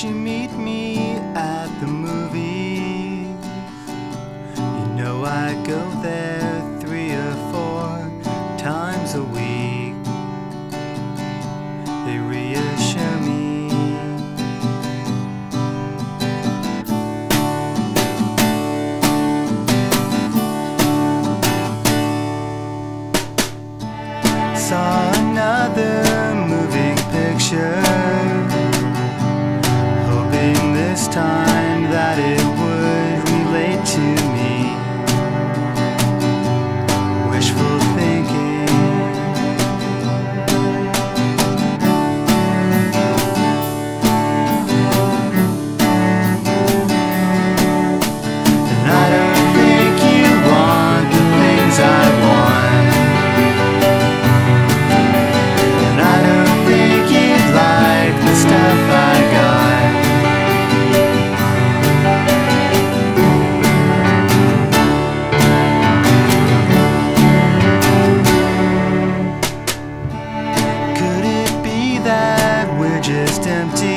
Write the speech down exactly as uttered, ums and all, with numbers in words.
you meet me at the movies. You know I go there three or four times a week. They reassure me. Saw another moving picture, hoping this time that it would relate to me. Wishful thinking. And I don't think you want the things I want, and I don't think you'd like the stuff I got. Could it be that we're just empty